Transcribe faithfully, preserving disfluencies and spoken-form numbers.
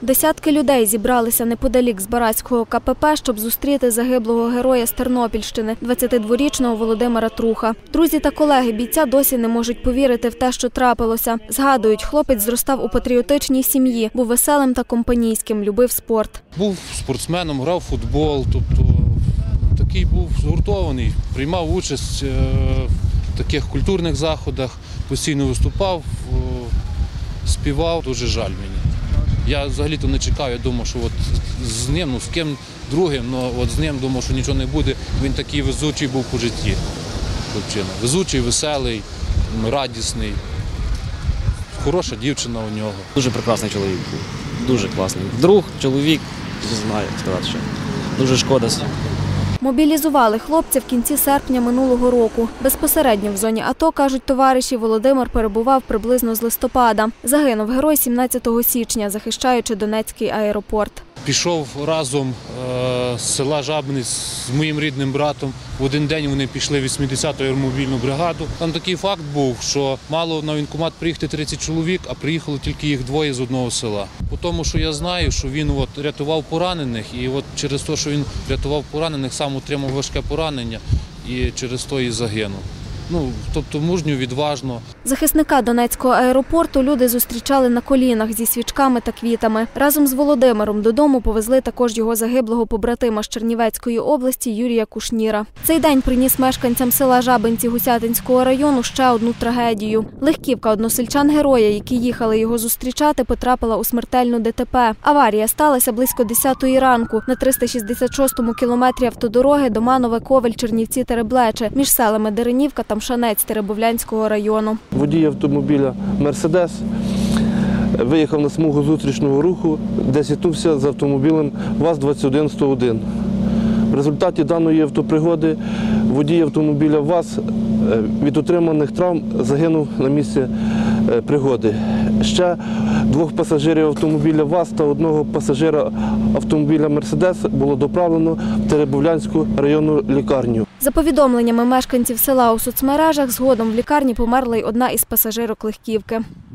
Десятки людей зібралися неподалік Збаразького ка пе пе, щоб зустріти загиблого героя з Тернопільщини – двадцятидворічного Володимира Труха. Друзі та колеги бійця досі не можуть повірити в те, що трапилося. Згадують, хлопець зростав у патріотичній сім'ї, був веселим та компанійським, любив спорт. Був спортсменом, грав в футбол, тобто такий був згуртований, приймав участь в таких культурних заходах, постійно виступав, співав. Дуже жаль мені. Я взагалі-то не чекав, я думав, що от з ним, ну з ким другим, але от з ним думав, що нічого не буде. Він такий везучий був по житті. Хлопчина. Везучий, веселий, радісний. Хороша дівчина у нього. Дуже прекрасний чоловік був, дуже класний. Друг, чоловік, не знаю, як сказати ще. Дуже шкода. Мобілізували хлопця в кінці серпня минулого року. Безпосередньо в зоні АТО, кажуть товариші, Володимир перебував приблизно з листопада. Загинув герой сімнадцятого січня, захищаючи Донецький аеропорт. Пішов разом з села Жабинець з моїм рідним братом. В один день вони пішли в вісімдесяту аеромобільну бригаду. Там такий факт був, що мало на воєнкомат приїхати тридцять чоловік, а приїхало тільки їх двоє з одного села. По тому, що я знаю, що він от рятував поранених, і от через те, що він рятував поранених, сам отримав важке поранення і через то і загинув. Ну, тобто мужньо, відважно. Захисника Донецького аеропорту люди зустрічали на колінах зі свічками та квітами. Разом з Володимиром додому повезли також його загиблого побратима з Чернівецької області Юрія Кушніра. Цей день приніс мешканцям села Жабинці Гусятинського району ще одну трагедію. Легківка односельчан-героя, які їхали його зустрічати, потрапила у смертельну де те пе. Аварія сталася близько десятої ранку на триста шістдесят шостому кілометрі автодороги Доманове-Ковель-Чернівці-Тереблече між селами Деренівка та Мшанець Теребовлянського району. Водій автомобіля «Мерседес» виїхав на смугу зустрічного руху, де зіткнувся з автомобілем ВАЗ двадцять один сто один. В результаті даної автопригоди водій автомобіля ВАЗ від отриманих травм загинув на місці пригоди. Ще двох пасажирів автомобіля ВАЗ та одного пасажира автомобіля «Мерседес» було доправлено в Теребовлянську районну лікарню. За повідомленнями мешканців села у соцмережах, згодом в лікарні померла й одна із пасажирок легківки.